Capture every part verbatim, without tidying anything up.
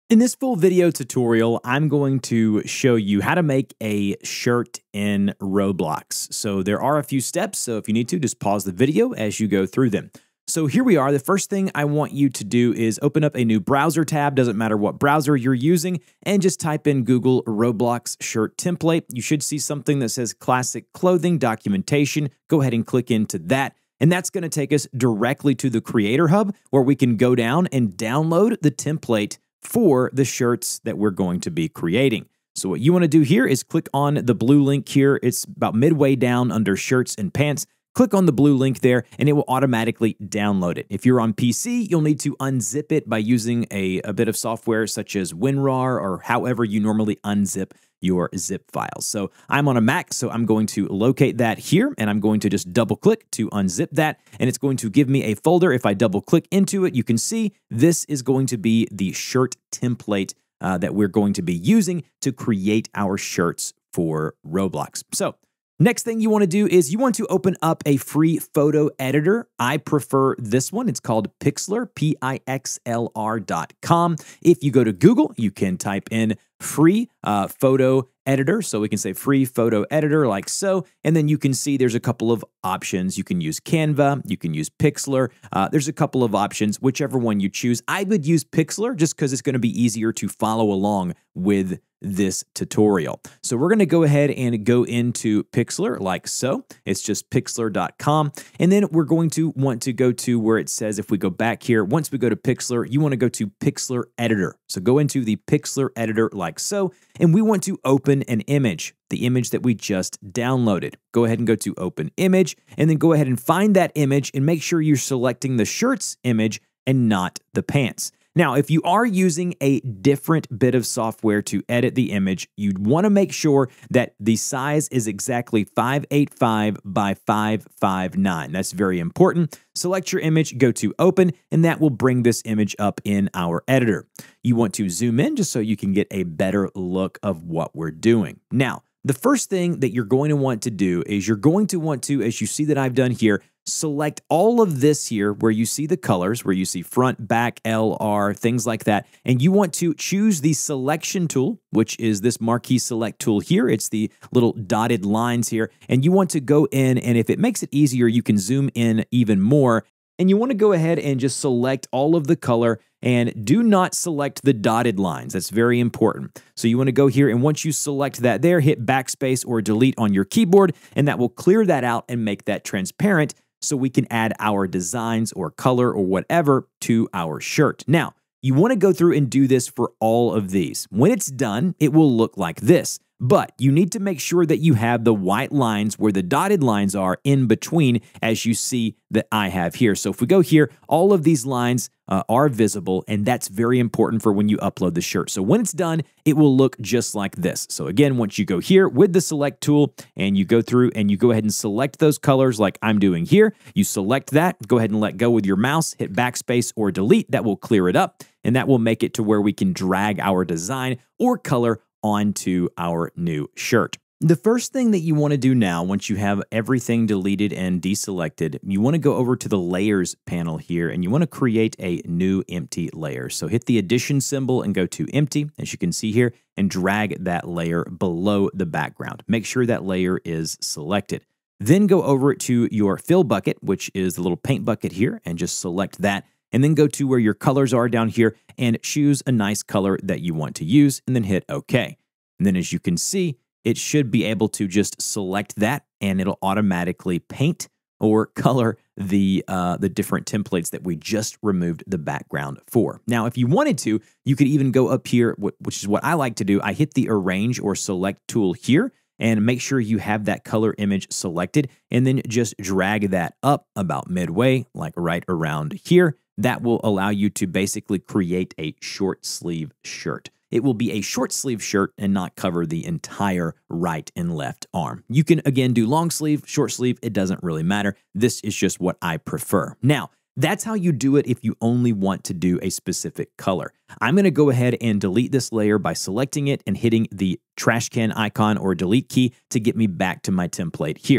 In this full video tutorial, I'm going to show you how to make a shirt in Roblox. So there are a few steps, so if you need to, just pause the video as you go through them. So here we are. The first thing I want you to do is open up a new browser tab, doesn't matter what browser you're using, and just type in Google Roblox shirt template. You should see something that says classic clothing documentation. Go ahead and click into that. And that's going to take us directly to the Creator Hub where we can go down and download the template for the shirts that we're going to be creating. So what you want to do here is click on the blue link here. It's about midway down under shirts and pants. Click on the blue link there and it will automatically download it. If you're on P C, you'll need to unzip it by using a, a bit of software such as WinRAR or however you normally unzip your zip files. So I'm on a Mac, so I'm going to locate that here and I'm going to just double click to unzip that and it's going to give me a folder. If I double click into it, you can see this is going to be the shirt template uh, that we're going to be using to create our shirts for Roblox. So next thing you want to do is you want to open up a free photo editor. I prefer this one. It's called Pixlr, P I X L R dot com. If you go to Google, you can type in free uh, photo editor. So we can say free photo editor like so. And then you can see there's a couple of options. You can use Canva. You can use Pixlr. Uh, there's a couple of options, whichever one you choose. I would use Pixlr just because it's going to be easier to follow along with this tutorial. So we're going to go ahead and go into Pixlr like so. It's just pixlr dot com. And then we're going to want to go to where it says, if we go back here, once we go to Pixlr, you want to go to Pixlr Editor. So go into the Pixlr Editor like so, and we want to open an image, the image that we just downloaded. Go ahead and go to Open Image, and then go ahead and find that image and make sure you're selecting the shirts image and not the pants. Now, if you are using a different bit of software to edit the image, you'd want to make sure that the size is exactly five eighty-five by five fifty-nine. That's very important. Select your image, go to Open, and that will bring this image up in our editor. You want to zoom in just so you can get a better look of what we're doing. Now, the first thing that you're going to want to do is you're going to want to, as you see that I've done here, select all of this here where you see the colors, where you see front, back, L, R, things like that. And you want to choose the selection tool, which is this marquee select tool here. It's the little dotted lines here. And you want to go in, and if it makes it easier, you can zoom in even more. And you want to go ahead and just select all of the color and do not select the dotted lines. That's very important. So you want to go here, and once you select that there, hit backspace or delete on your keyboard, and that will clear that out and make that transparent so we can add our designs or color or whatever to our shirt. Now, you want to go through and do this for all of these. When it's done, it will look like this. But you need to make sure that you have the white lines where the dotted lines are in between, as you see that I have here. So if we go here, all of these lines uh, are visible, and that's very important for when you upload the shirt. So when it's done, it will look just like this. So again, once you go here with the select tool and you go through and you go ahead and select those colors like I'm doing here, you select that, go ahead and let go with your mouse, hit backspace or delete. That will clear it up, and that will make it to where we can drag our design or color onto our new shirt. The first thing that you want to do now, once you have everything deleted and deselected, you want to go over to the layers panel here and you want to create a new empty layer. So hit the addition symbol and go to empty, as you can see here, and drag that layer below the background. Make sure that layer is selected. Then go over to your fill bucket, which is the little paint bucket here, and just select that. And then go to where your colors are down here and choose a nice color that you want to use and then hit OK. And then as you can see, it should be able to just select that and it'll automatically paint or color the, uh, the different templates that we just removed the background for. Now, if you wanted to, you could even go up here, which is what I like to do. I hit the arrange or select tool here and make sure you have that color image selected and then just drag that up about midway, like right around here. That will allow you to basically create a short sleeve shirt. It will be a short sleeve shirt and not cover the entire right and left arm. You can, again, do long sleeve, short sleeve. It doesn't really matter. This is just what I prefer. Now, that's how you do it if you only want to do a specific color. I'm going to go ahead and delete this layer by selecting it and hitting the trash can icon or delete key to get me back to my template here.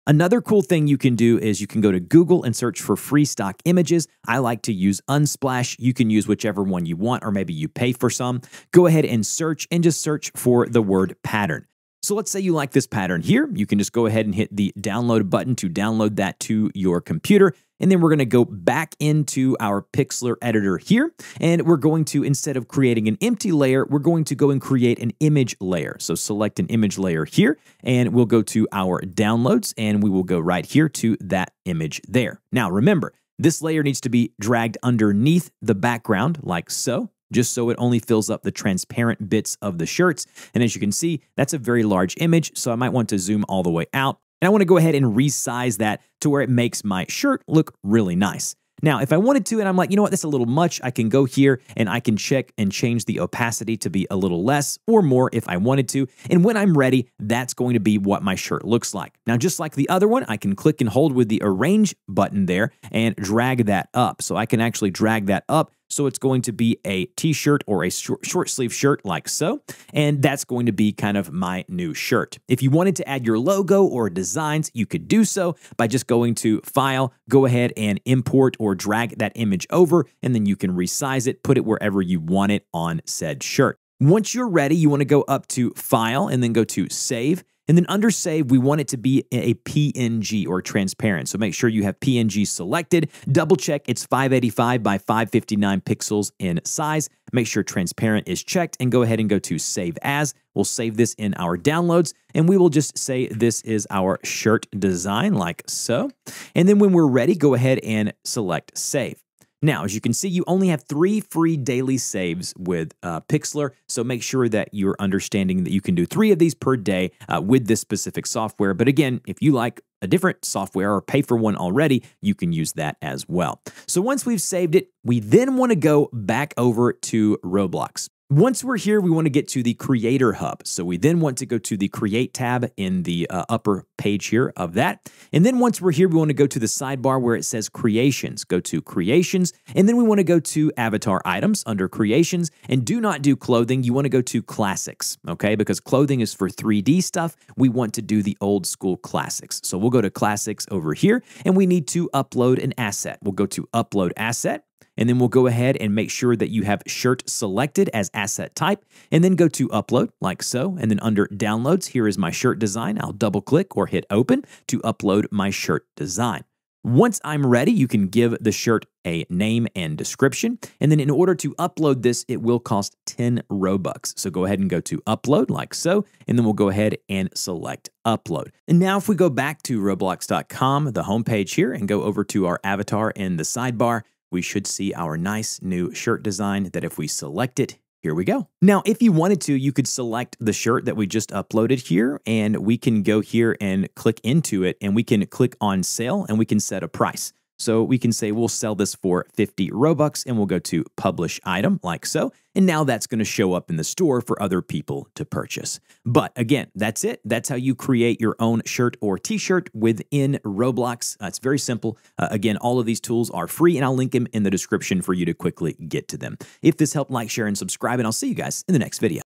Another cool thing you can do is you can go to Google and search for free stock images. I like to use Unsplash. You can use whichever one you want, or maybe you pay for some. Go ahead and search and just search for the word pattern. So let's say you like this pattern here. You can just go ahead and hit the download button to download that to your computer. And then we're going to go back into our Pixlr editor here. And we're going to, instead of creating an empty layer, we're going to go and create an image layer. So select an image layer here, and we'll go to our downloads, and we will go right here to that image there. Now, remember, this layer needs to be dragged underneath the background like so, just so it only fills up the transparent bits of the shirts. And as you can see, that's a very large image, so I might want to zoom all the way out. And I want to go ahead and resize that to where it makes my shirt look really nice. Now, if I wanted to, and I'm like, you know what, that's a little much, I can go here and I can check and change the opacity to be a little less or more if I wanted to. And when I'm ready, that's going to be what my shirt looks like. Now, just like the other one, I can click and hold with the arrange button there and drag that up. So I can actually drag that up. So it's going to be a t-shirt or a short, short sleeve shirt like so. And that's going to be kind of my new shirt. If you wanted to add your logo or designs, you could do so by just going to File, go ahead and import or drag that image over, and then you can resize it, put it wherever you want it on said shirt. Once you're ready, you want to go up to File and then go to Save. And then under Save, we want it to be a P N G or transparent. So make sure you have P N G selected. Double check it's five eighty-five by five fifty-nine pixels in size. Make sure transparent is checked and go ahead and go to Save As. We'll save this in our downloads, and we will just say this is our shirt design like so. And then when we're ready, go ahead and select Save. Now, as you can see, you only have three free daily saves with uh, Pixlr, so make sure that you're understanding that you can do three of these per day uh, with this specific software. But again, if you like a different software or pay for one already, you can use that as well. So once we've saved it, we then want to go back over to Roblox. Once we're here, we want to get to the Creator Hub. So we then want to go to the Create tab in the uh, upper page here of that. And then once we're here, we want to go to the sidebar where it says Creations. Go to Creations, and then we want to go to Avatar Items under Creations, and do not do Clothing. You want to go to Classics, okay? Because Clothing is for three D stuff. We want to do the old school Classics. So we'll go to Classics over here, and we need to upload an asset. We'll go to Upload Asset. And then we'll go ahead and make sure that you have shirt selected as asset type, and then go to upload like so. And then under downloads, here is my shirt design. I'll double click or hit open to upload my shirt design. Once I'm ready, you can give the shirt a name and description. And then in order to upload this, it will cost ten Robux. So go ahead and go to upload like so, and then we'll go ahead and select upload. And now if we go back to roblox dot com, the homepage here, and go over to our avatar in the sidebar, we should see our nice new shirt design that if we select it, here we go. Now, if you wanted to, you could select the shirt that we just uploaded here, and we can go here and click into it, and we can click on sale, and we can set a price. So we can say we'll sell this for fifty Robux, and we'll go to publish item like so. And now that's going to show up in the store for other people to purchase. But again, that's it. That's how you create your own shirt or t-shirt within Roblox. Uh, it's very simple. Uh, again, all of these tools are free, and I'll link them in the description for you to quickly get to them. If this helped, like, share, and subscribe, and I'll see you guys in the next video.